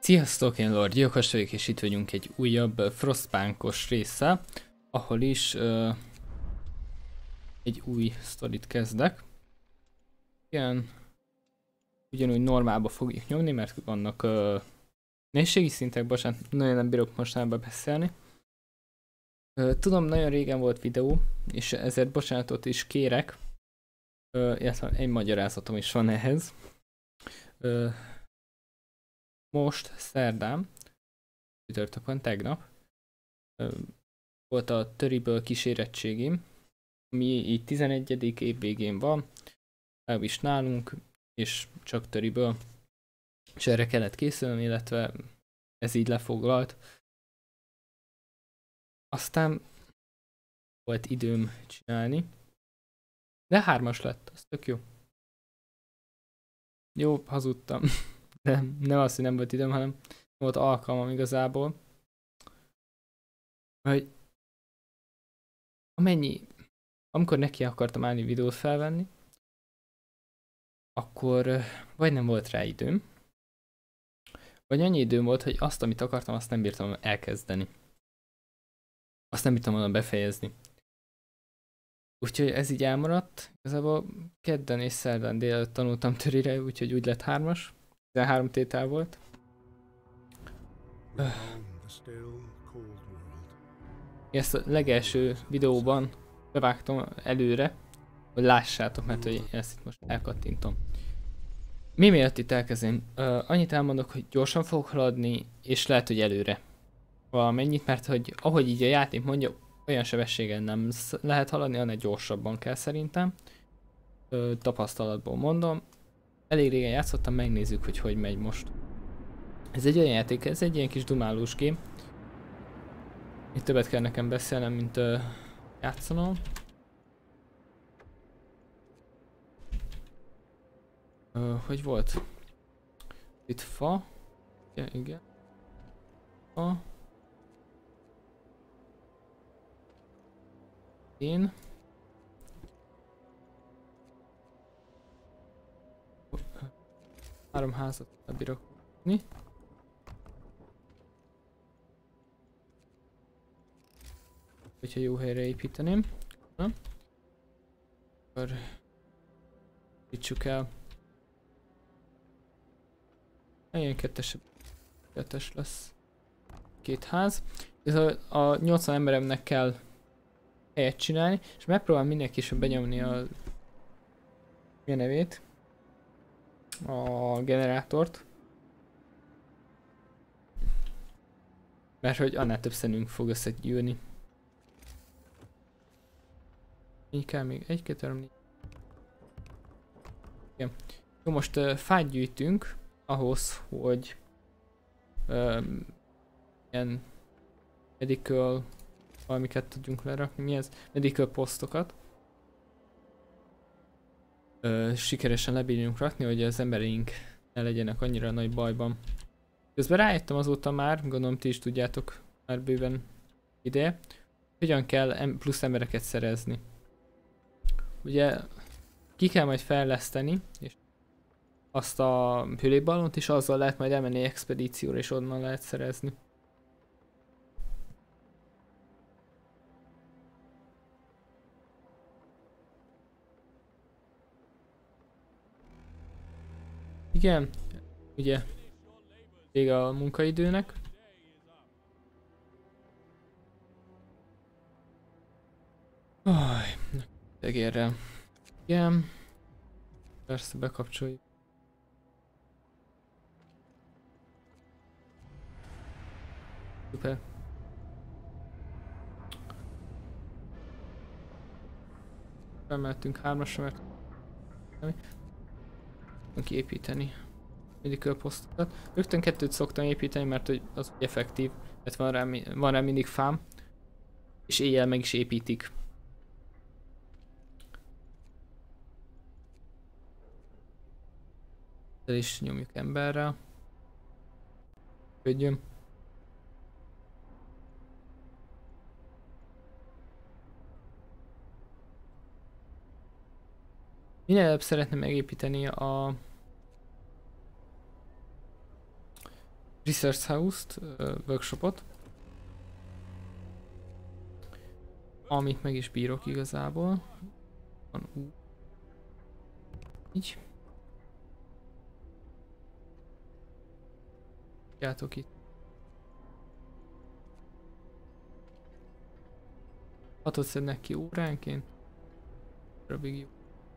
Sziasztok, én Lord Gyilkos vagyok, és itt vagyunk egy újabb Frostpunkos résszel, ahol is egy új sztorit kezdek. Igen, ugyanúgy normálba fogjuk nyomni, mert vannak nehézségi szintek, bocsánat, nagyon nem bírok mostanában beszélni. Tudom, nagyon régen volt videó, és ezért bocsánatot is kérek, illetve egy magyarázatom is van ehhez. Most szerdán, csütörtökön, tegnap volt a Töriből kísérettségim, ami így 11. év végén van, legalábbis nálunk, és csak Töriből, és erre kellett készülni, illetve ez így lefoglalt. Aztán volt időm csinálni, de 3-as lett, az tök jó. Jó, hazudtam, de nem az, hogy nem volt időm, hanem volt alkalmam igazából. Hogy amikor neki akartam állni videót felvenni, akkor vagy nem volt rá időm, vagy annyi időm volt, hogy azt, amit akartam, azt nem bírtam elkezdeni. Azt nem bírtam volna befejezni. Úgyhogy ez így elmaradt. Igazából kedden és szerdán délelőtt tanultam Törire, úgyhogy úgy lett 3-as. 13 tétel volt. Ezt a legelső videóban bevágtam előre, hogy lássátok, mert hogy ezt itt most elkattintom. Mi miatt itt elkezdem? Annyit elmondok, hogy gyorsan fogok haladni, és lehet, hogy előre valamennyit, mert hogy ahogy így a játék mondja, olyan sebességgel nem lehet haladni, hanem gyorsabban kell szerintem. Tapasztalatból mondom. Elég régen játszottam, megnézzük, hogy megy most. Ez egy olyan játék, ez egy ilyen kis dumálós game. Itt többet kell nekem beszélnem, mint játszanom. Hogy volt? Itt fa. Igen. Fa. Én. Három házat bírok húzni. Hogyha jó helyre építeném. Akkor építsük el. Ilyen kettes lesz. 2 ház. Ez a 80 emberemnek kell helyet csinálni, és megpróbálom minél később benyomni a nevét. A generátort. Mert hogy annál több szenünk fog összegyűlni. Így kell még 1, 2, 3, 4. Igen. Jó, most fát gyűjtünk ahhoz, hogy ilyen medical valamiket tudjunk lerakni. Mi ez? Medical posztokat. Sikeresen lebírjunk rakni, hogy az embereink ne legyenek annyira nagy bajban. Közben rájöttem azóta már, gondolom ti is tudjátok már bőven ideje, hogyan kell plusz embereket szerezni. Ugye ki kell majd fejleszteni, és azt a hőlégballont is azzal lehet majd elmenni expedícióra, és onnan lehet szerezni. Igen, ugye vége a munkaidőnek. Tegérrel. Igen. Persze bekapcsoljuk. Szuper. Felmeltünk 3-asra, mert kiépíteni medical posztokat. Rögtön 2-t szoktam építeni, mert hogy az úgy effektív, tehát van rá mindig fám, és éjjel meg is építik. El is nyomjuk emberrel. Ködjön. Minél előbb szeretném megépíteni a Research House-t, workshopot. Amit meg is bírok igazából. Van így. Játok itt. 6-ot szednek ki óránként. Darabig jó.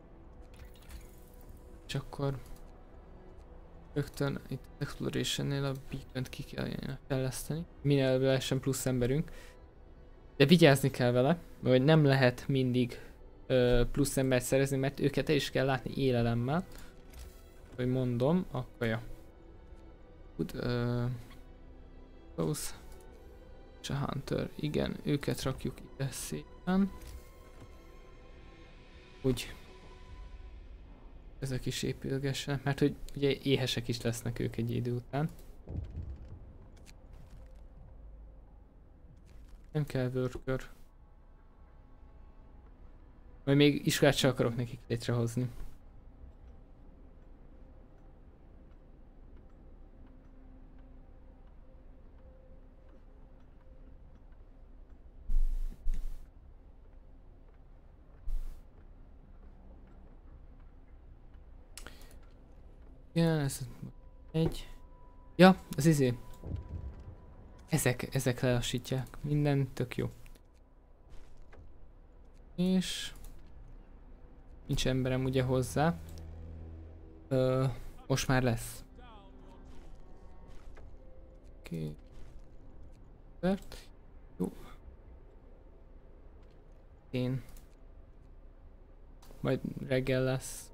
És akkor rögtön itt az Exploration-nél a beacon-t ki kell fejleszteni. Minél lehessen plusz emberünk. De vigyázni kell vele, hogy nem lehet mindig plusz embert szerezni, mert őket el is kell látni élelemmel. Hogy mondom, akkor ja. Close. És a Hunter, igen, őket rakjuk ide szépen. Úgy. Ezek is épülgessenek, mert hogy ugye éhesek is lesznek ők egy idő után. Nem kell worker. Majd még iskolát sem akarok nekik létrehozni. Igen, ez egy. Ja, az izé. Ezek lelassítják. Minden tök jó. És nincs emberem ugye hozzá. Most már lesz. Oké. Jó. Én. Majd reggel lesz.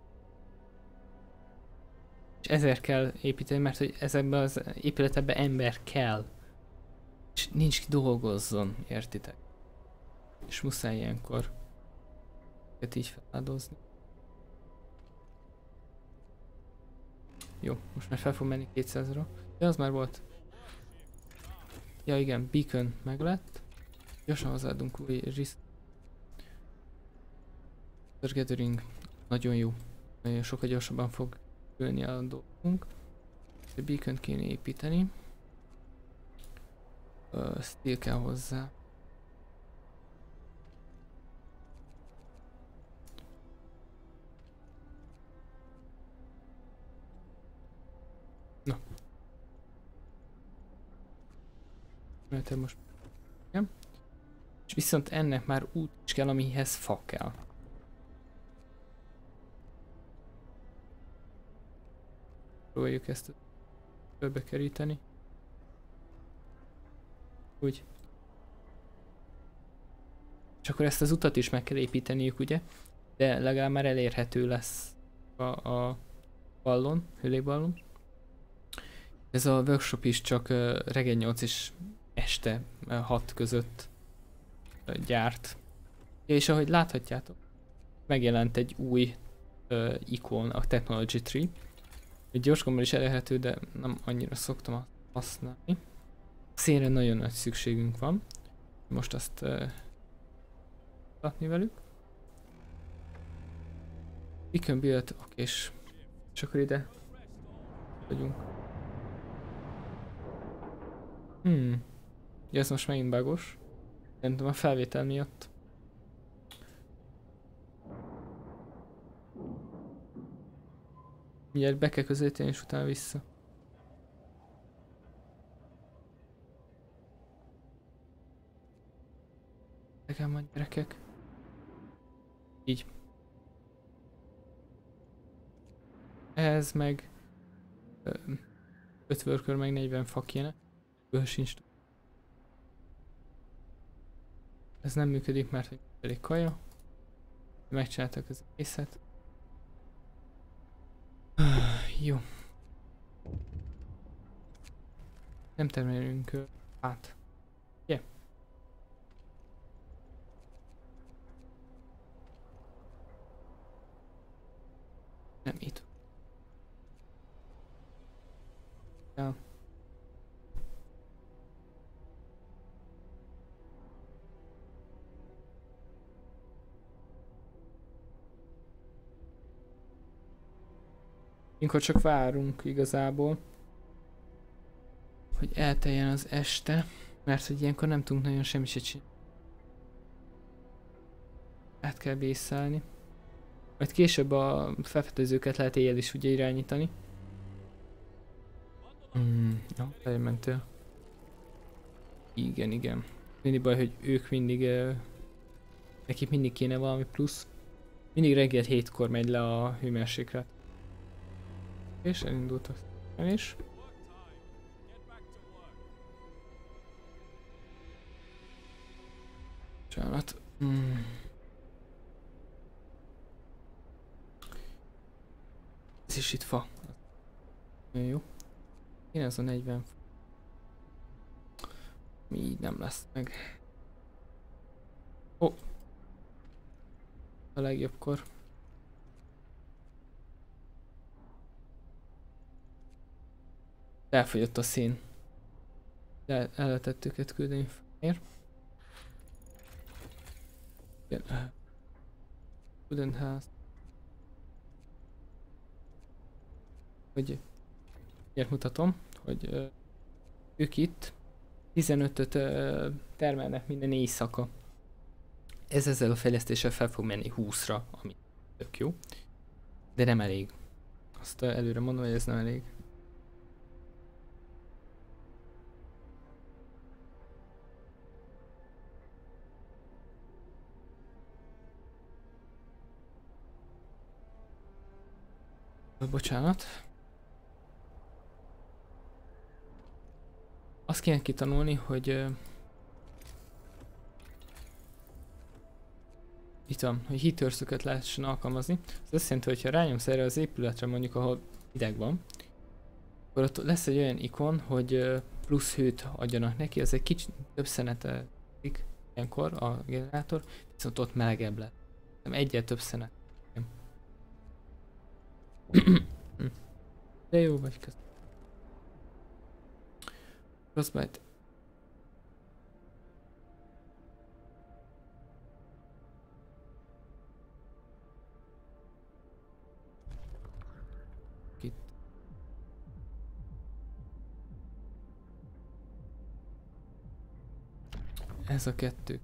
És ezért kell építeni, mert hogy ezekben az épületekben ember kell. És nincs ki dolgozzon, értitek? És muszáj ilyenkor őket így feláldozni. Jó, most már fel fog menni 200-ra. De az már volt. Ja igen, beacon meg lett. Gyorsan hozzáadunk új risk. Gathering nagyon jó. Nagyon sokkal gyorsabban fog ülni a dolgunk. A beacon-t kéne építeni. Steel kell hozzá. Na. Mert most... Igen. És viszont ennek már út is kell, amihez fa kell. Próbáljuk ezt fölbe keríteni. Úgy. És akkor ezt az utat is meg kell építeniük, ugye? De legalább már elérhető lesz a ballon, hőlégballon. Ez a workshop is csak reggel 8 és este 6 között gyárt. És ahogy láthatjátok, megjelent egy új ikon, a Technology Tree. Egy gyorsgombbal is elérhető, de nem annyira szoktam azt használni. Szélre nagyon nagy szükségünk van. Most azt látni velük. Beacon build, oké, és akkor ide vagyunk. Ja, ez most megint bugos. Szerintem a felvétel miatt. Mindjárt be kell közelíteni és utána vissza. Legalább majd gyerekek. Így. Ez meg 5 worker meg 40 fa kéne. Ből sincs. Ez nem működik, mert hogy elég kaja. Megcsináltak az egészet. Jó. Nem termelünk át. Yeah. Nem itt. Ja. Minket csak várunk igazából. hogy elteljen az este, mert hogy ilyenkor nem tudunk nagyon semmit se csinálni. Át kell vészállni. Majd később a felfedezőket lehet éjjel is ugye irányítani. Ja, elmentél. Igen, igen. Mindig baj, hogy ők mindig... nekik mindig kéne valami plusz. Mindig reggel 7-kor megy le a hőmérséklet. És elindult a is. Bocsánat. Ez is itt fa. Nagyon jó. Én ez a 40 fa. Mi így nem lesz meg. Ó! A legjobbkor. Elfogyott a szín. De el lehetett őket küldeni fehér. Igen. Wooden house. Hogy ilyet mutatom, hogy ők itt 15-öt termelnek minden éjszaka. Ez ezzel a fejlesztéssel fel fog menni 20-ra, ami tök jó. De nem elég. Azt előre mondom, hogy ez nem elég. Bocsánat. Azt kéne kitanulni, hogy itt van, hogy heatersöket lehessen alkalmazni. Ez azt jelenti, hogy ha rányomsz erre az épületre, mondjuk ahol hideg van, akkor ott lesz egy olyan ikon, hogy plusz hőt adjanak neki, ez egy kicsit több szenet ilyenkor a generátor, viszont ott melegebb lett. Nem egyel több szenet. De jó vagy köszönöm. Frostbite. Itt. Ez a kettő.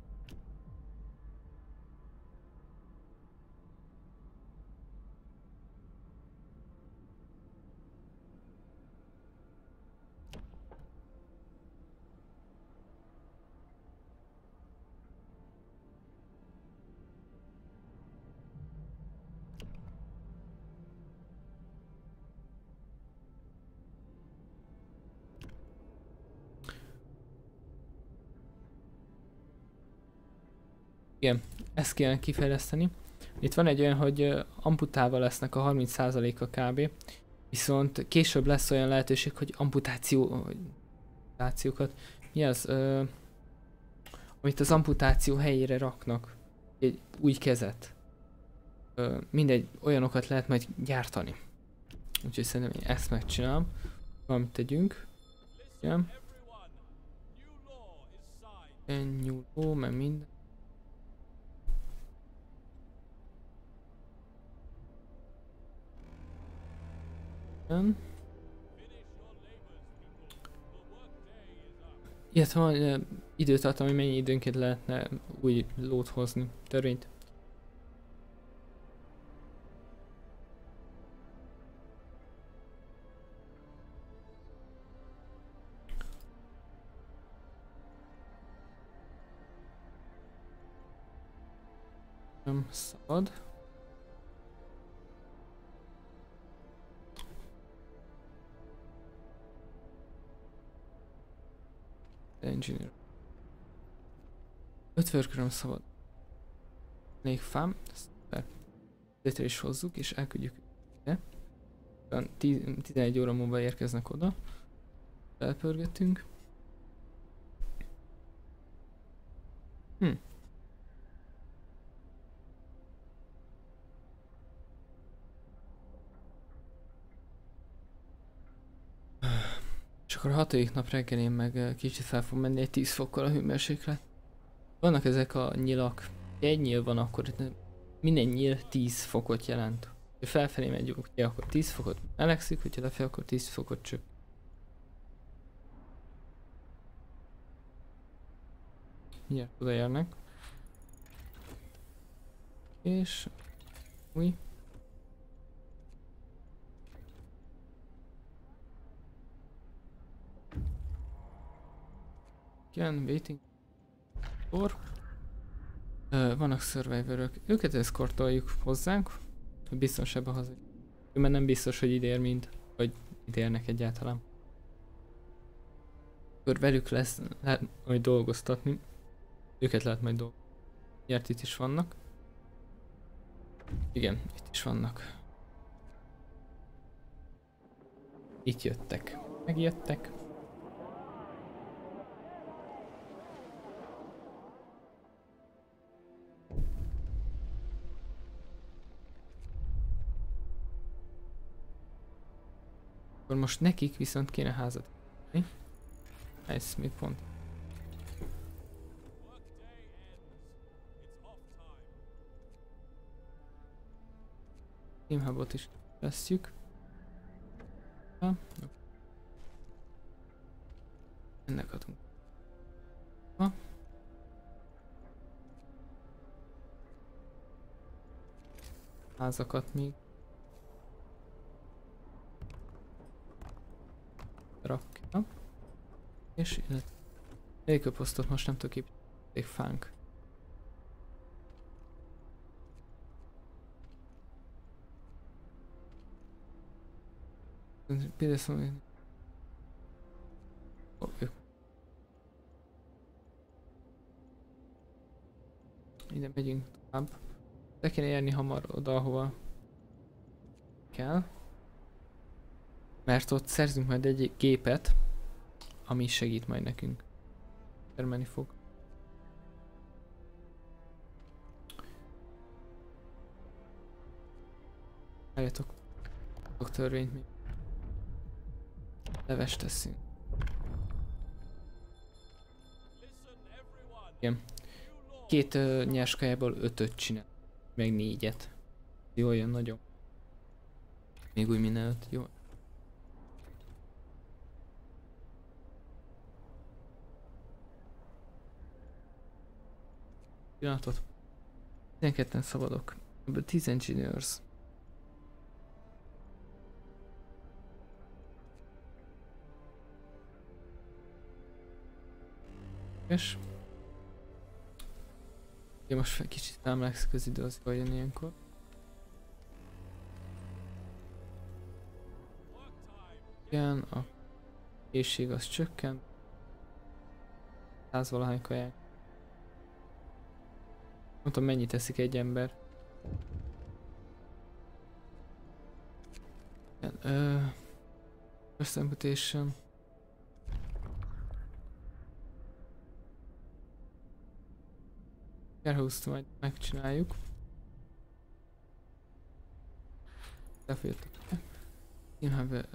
Igen, ezt kéne kifejleszteni. Itt van egy olyan, hogy amputálva lesznek a 30%-a kb. Viszont később lesz olyan lehetőség, hogy amputációkat. Mi az? Amit az amputáció helyére raknak. Egy új kezet. Mindegy, olyanokat lehet majd gyártani. Úgyhogy szerintem én ezt megcsinálom. Valamit tegyünk. Igen. Nyúló, meg minden. Illetve van időtartam, hogy mennyi időnként lehetne új lót hozni, törvényt. Nem szabad. Engineer. 5 worköröm szabad. Elég fám, ezt létre is hozzuk és elküldjük ide. 11 óra múlva érkeznek oda. Elpörgetünk. És akkor a 6. nap reggelén meg kicsit fel fog menni egy 10 fokkal a hőmérséklet. Vannak ezek a nyilak. Ha egy nyíl van, akkor minden nyíl 10 fokot jelent. Ha felfelé megyünk, ugye akkor 10 fokot melegszik, hogyha lefelé, akkor 10 fokot csöpp. mindjárt odaérnek. És... új. Igen, waiting for. Vannak survivorök. Őket eszkortoljuk hozzánk, hogy biztonságban haza. Mert nem biztos, hogy ide ér mind, vagy ide érnek egyáltalán. Akkor velük lehet majd dolgoztatni. Őket lehet majd dolgoztatni. Miért itt is vannak? Igen, itt is vannak. Itt jöttek. Megjöttek. Akkor most nekik viszont kéne házat. Ez még pont. Team Hubot is veszjük. Ennek adunk. Házakat még. Rakja. És légköposztot most nem tudok építeni. Elég fánk. Például ide megyünk tovább. Le kéne érni hamar oda, ahova kell. Mert ott szerzünk majd egy gépet, ami segít majd nekünk. Termelni fog. Várjatok. A törvényt még. Levest teszünk. Igen. 2 nyers kajából 5-öt csinál. Meg 4-et. Jól jön nagyon. Még úgy minden 5. Jó. Pillanatot. 12-en szabadok. Ebből 10 engineers. És ja, most kicsit emlékszik az idő, az jól jön ilyenkor. Igen, a készség az csökken. 100 valahány kaják. Nem tudom, mennyit teszik egy ember. Igen, first amputation. Warehouse-t majd megcsináljuk. Lefolyottak. Inhábe.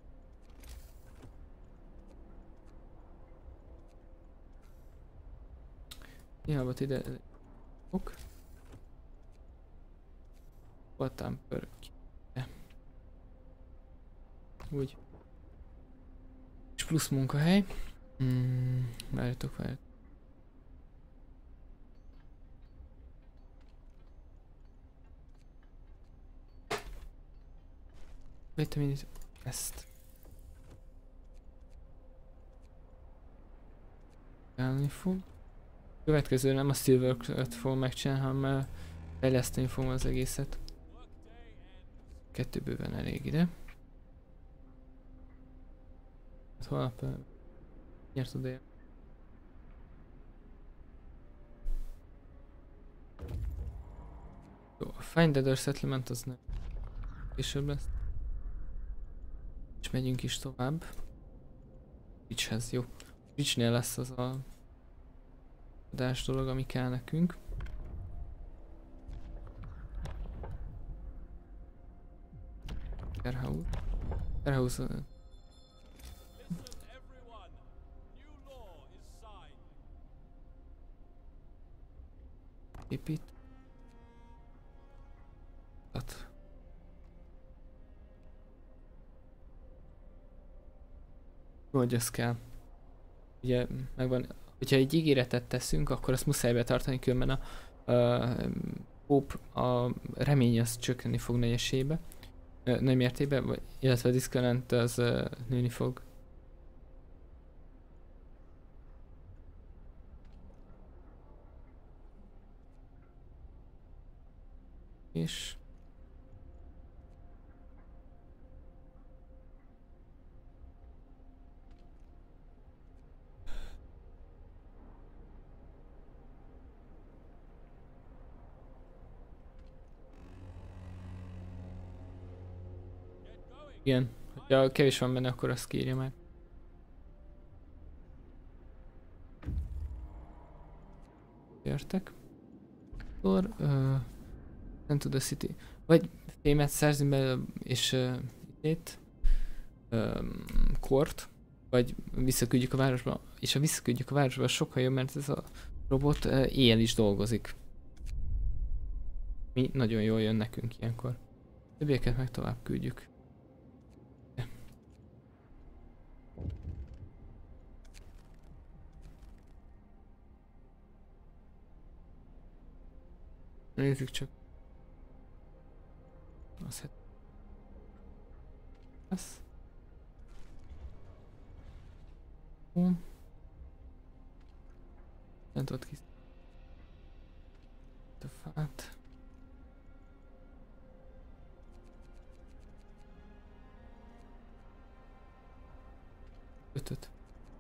Inhábat ide. Ok. Voltam pörök. Úgy. És plusz munkahely. Várjatok. Wait a minute. Ezt. Állni fog. Következő nem a Steelworks-öt fogom megcsinálni, hanem fejleszteni fogom az egészet. 2 bőven elég ide. Hát holnap nyert oda. Jó, a Find Other Settlement az nem. Később lesz. És megyünk is tovább. Twitchhez, jó. Twitchnél lesz az a adás dolog, ami kell nekünk. Warehouse. Épít. Jó, hogy ez kell. Ugye megvan, hogyha egy ígéretet teszünk, akkor azt muszáj betartani, különben a hope, a remény az csökkenni fog nagy esélybe, nagy mértékben, illetve a disconnect az nőni fog. És igen, ha kevés van benne, akkor azt kírja már. Értek. Akkor Send to the City. Vagy fémet szerzni belőle, és itt kort, vagy visszaküldjük a városba, és ha visszaküldjük a városba, sokkal jobb, mert ez a robot éjjel is dolgozik. Mi nagyon jól jön nekünk ilyenkor. Többieket meg tovább küldjük. Nézzük csak. Az ez. Nem tudod ki. A fát. Ötöt.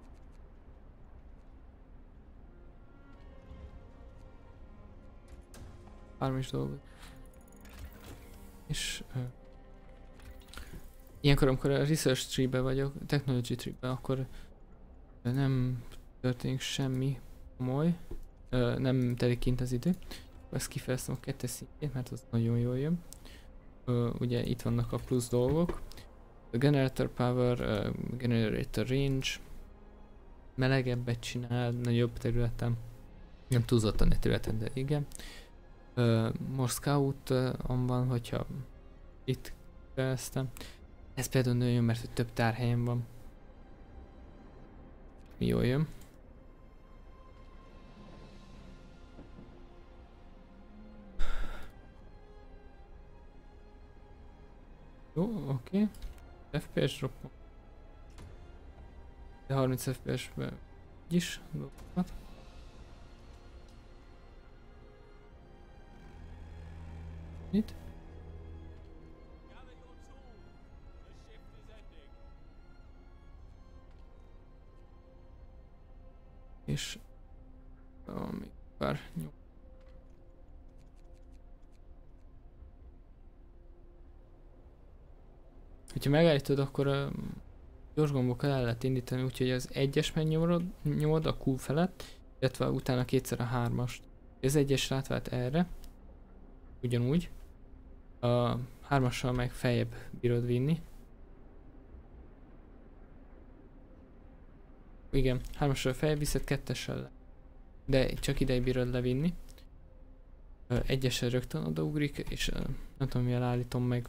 Három is dolgot. És ilyenkor, amikor a research tree-be vagyok, technology tree-be, akkor nem történik semmi komoly, nem telik kint az idő. Ezt kifejeztem a kettes szintjét, mert az nagyon jól jön. Ugye itt vannak a plusz dolgok. A generator power, generator range, melegebbet csinál, nagyobb területen. Nem túlzottan egy területen, de igen. More scout van, hogyha itt kezdtem. Ez például nagyon jön, mert hogy több tárhelyen van. Mi jól jön. Jó, oké. FPS drop. De 30 FPS-be is dolgokat. Mit? És még pár nyom. Ha megállítod, akkor a gyors gombokkal el lehet indítani, úgyhogy az egyes megnyomod a Q felett, illetve utána kétszer a hármast. Az egyes rátvált erre, ugyanúgy. A hármassal meg feljebb bírod vinni. Igen, hármassal feljebb viszed, kettessel le. De csak ideig bírod levinni. Egyessel rögtön odaugrik, és nem tudom milyen állítom meg.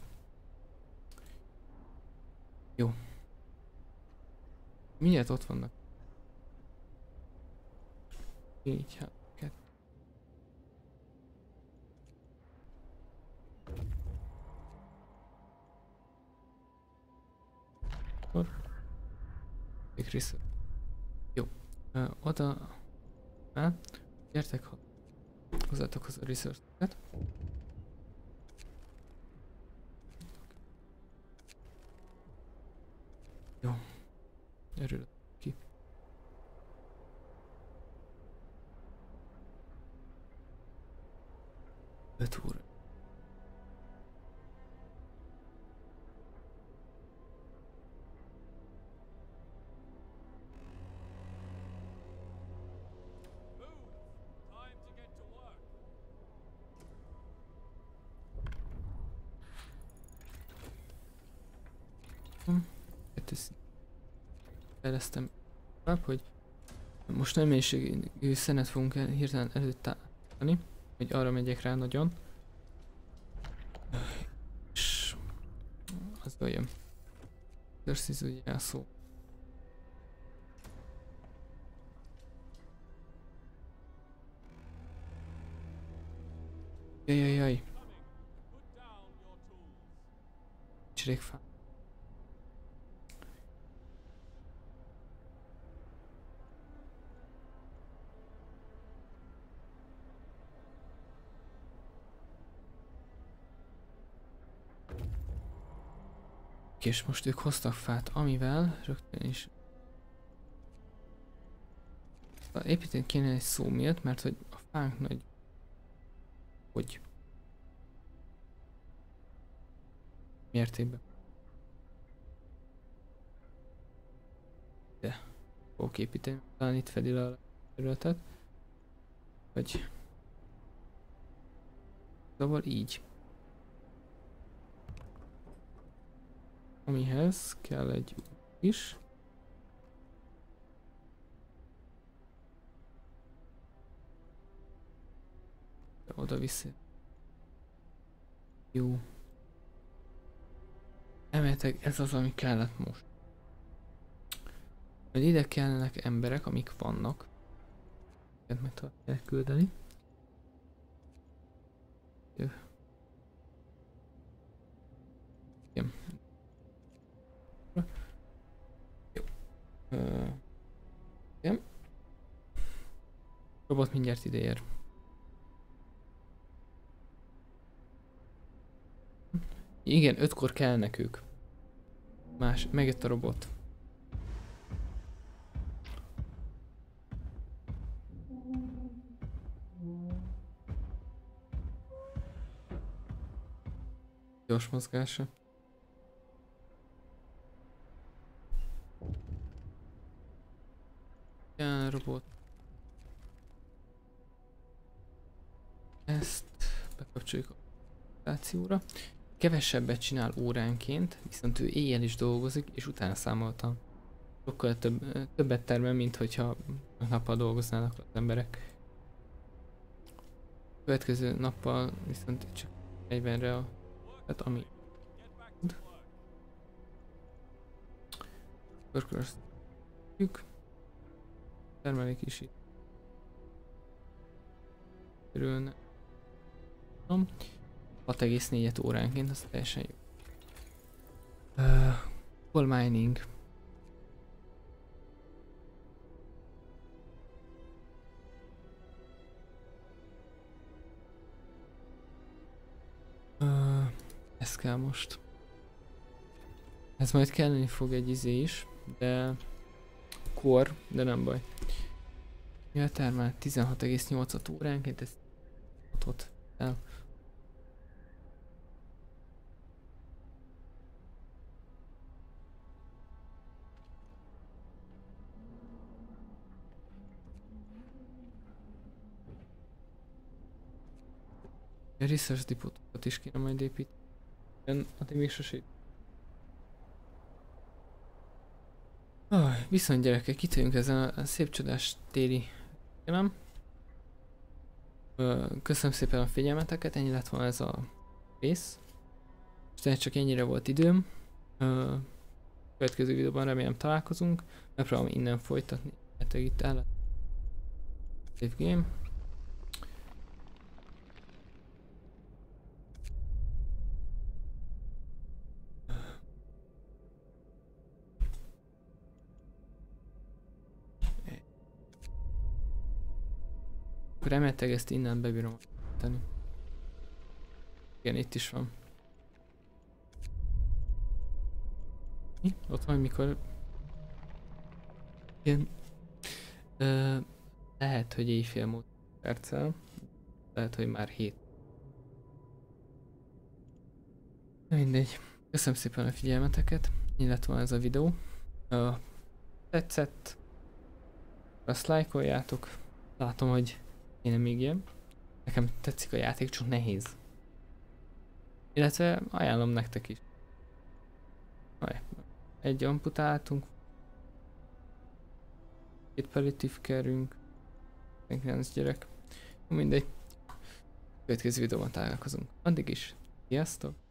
Jó. Mindjárt ott vannak. 4, 3, 2. Akkor. Még research. Jó. Oda. Gyertek hozzátok hozzá a research-et. Jó. Erről ki. Betúr. Fejlesztem tovább, hogy most nem mélységű szenet fogunk hirtelen előtállítani, hogy arra megyek rá nagyon. És az olyan. Exercise ugye elszó. nincs elég fa. És most ők hoztak fát, amivel rögtön is építeni kéne egy szómilt, mert hogy a fánk nagy... Hogy? Mértékben. De fogok építeni, talán itt fedi le a területet. Vagy... Szóval így. Amihez kell egy is. De oda vissza. Jó. Emeltek, ez az, ami kellett most. Mert ide kellenek emberek, amik vannak. Ezt meg tudod elküldeni. Jó. Igen. Jó. Igen. Robot mindjárt ide ér. Igen, 5-kor kellnek ők. Megjött a robot. Gyors mozgása. Ja, robot. Ezt bekapcsoljuk a applikációra. Kevesebbet csinál óránként, viszont ő éjjel is dolgozik, és utána számoltam. Sokkal többet termel, mint hogyha nappal dolgoznának az emberek. Következő nappal viszont csak 40-re a... Tehát ami... Akkor azt tudjuk. Termelik is itt. Körülne. 6,4 óránként, az teljesen jó. Coal mining. Ez kell most. Ez majd kelleni fog egy izé is, de... Kor, de nem baj. Mivel termel 16,8 óránként, ezt ott el. A research depotokat is kéne majd építeni. Addig még sosem. Viszont gyerekek, itt vagyunk ezen a szép csodás téli filmem. Köszönöm szépen a figyelmeteket, ennyi lett volna ez a rész. Most csak ennyire volt időm. Következő videóban remélem találkozunk. Megpróbálom innen folytatni. Hát itt áll. Save game. Remélhetőleg ezt innen bebírom tenni. Igen, itt is van. Mi? Ott van mikor... Igen. Lehet, hogy éjfél múlt perccel. Lehet, hogy már 7. Mindegy. Köszönöm szépen a figyelmeteket. Így lett volna ez a videó. Tetszett. Azt lájkoljátok. Látom, hogy én még ilyen. Nekem tetszik a játék, csak nehéz. Illetve ajánlom nektek is. Egy amputáltunk. 2 palliatív kerünk. 9 gyerek. Mindegy. Következő videóban találkozunk. Addig is. Sziasztok!